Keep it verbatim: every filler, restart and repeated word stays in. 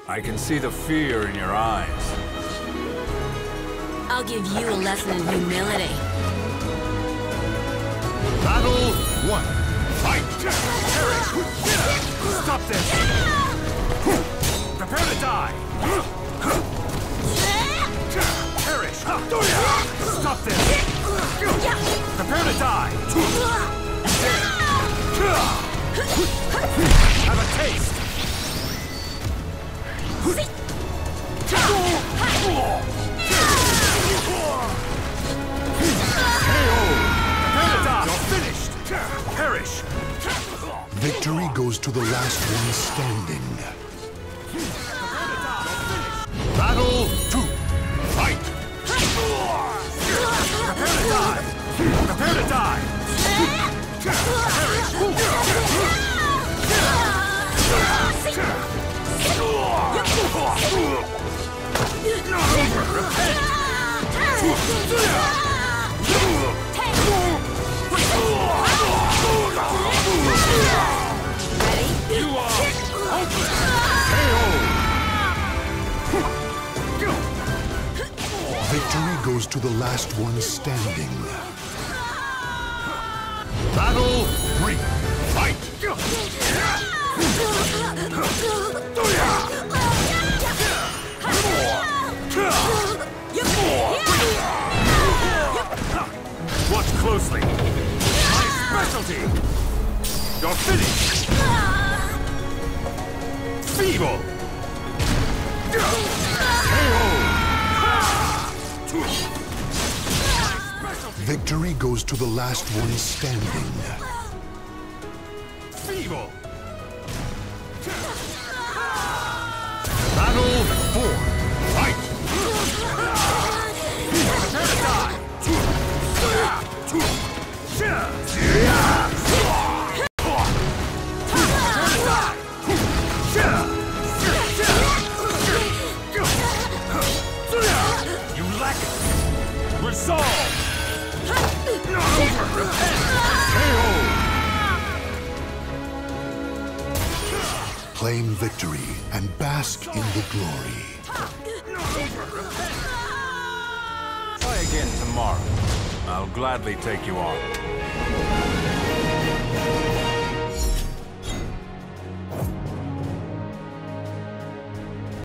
I can see the fear in your eyes. I'll give you a lesson in humility. Battle one. Fight! Stop this! Prepare to die! Perish! Stop this! Prepare to die! Have a taste! K O! Prepare to die! You're finished! Perish! Victory goes to the last one standing. Battle two. Fight! Prepare to die! Prepare to die! Perish! Not over! Repent! Ready? You are hopeless! K O! Victory goes to the last one standing. Battle three. Fight! Watch closely. My specialty. You're finished. Feeble. K O. Victory goes to the last one standing. Feeble. Battle four. Fight. Prepare to die. You lack it. Resolve. Not over. Repent. K O. Claim victory and bask in the glory. Not over. Repent. Try again tomorrow. I'll gladly take you on.